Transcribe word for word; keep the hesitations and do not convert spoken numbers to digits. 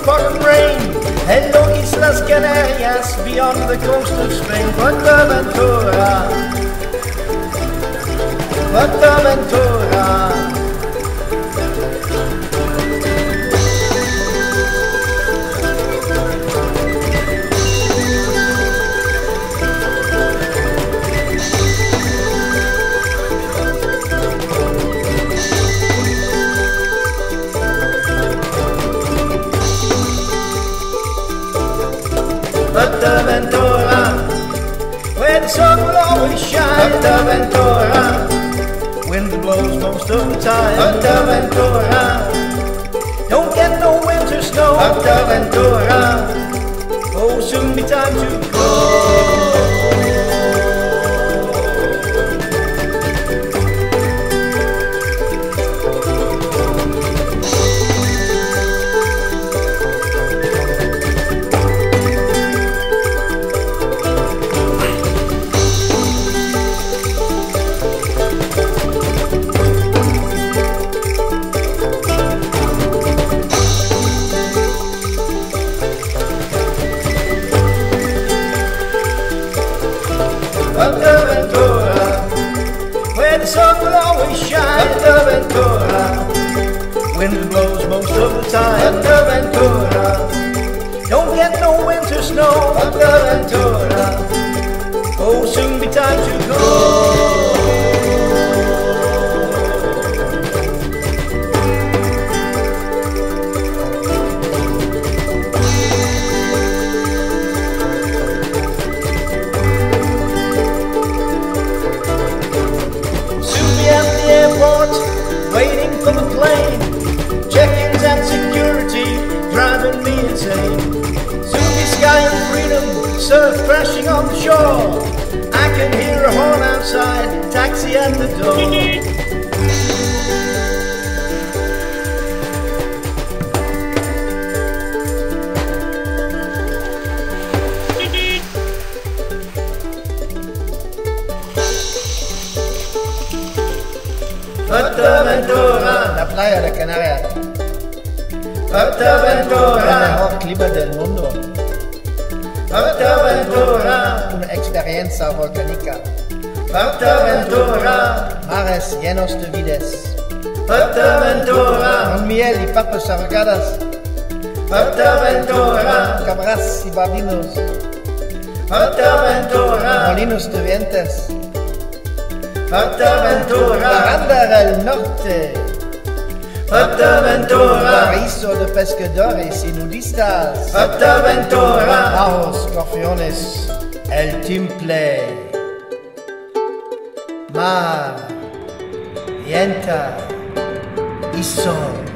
fog and rain. Hello, Islas Canarias, beyond the coast of Spain. Fuerteventura, Fuerteventura. Fuerteventura, where the sun will always shine. Fuerteventura, wind blows most of the time. Fuerteventura, don't get no winter snow. Fuerteventura, oh, soon be time to go. Fuerteventura, where the sun will always shine. Fuerteventura, wind blows most of the time. Fuerteventura, don't get no winter snow. Fuerteventura, oh, soon be time to go. Waiting for the plane, check-ins and security driving me insane. Soon sky and freedom, surf crashing on the shore. I can hear a horn outside, taxi at the door. Fuerteventura, La playa de Canaria, Fuerteventura, el mejor clima del mundo, Fuerteventura, una experiencia volcánica, Fuerteventura, mares llenos de vides, Fuerteventura, con miel y papas ahogadas, Fuerteventura, cabras y babinos, Fuerteventura, molinos de vientos, Fuerteventura, Aranda del norte, Fuerteventura, paraíso de pescadores y nudistas, Fuerteventura, bajos, escorpiones, el timple, mar, viento y sol.